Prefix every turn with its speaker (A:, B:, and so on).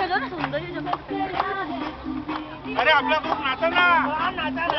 A: राहिलो ना सौंदर्य जगत.
B: अरे आपला ग्रुप नाचा ना.